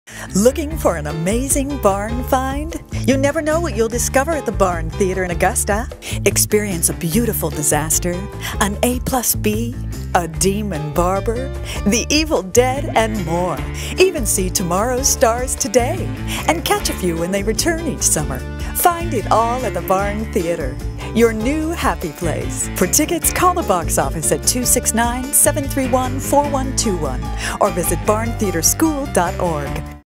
Looking for an amazing barn find? You never know what you'll discover at the Barn Theater in Augusta. Experience a beautiful disaster, an A+B, a demon barber, the evil dead, and more. Even see tomorrow's stars today and catch a few when they return each summer. Find it all at the Barn Theater, your new happy place. For tickets, call the box office at 269-731-4121 or visit barntheaterschool.org.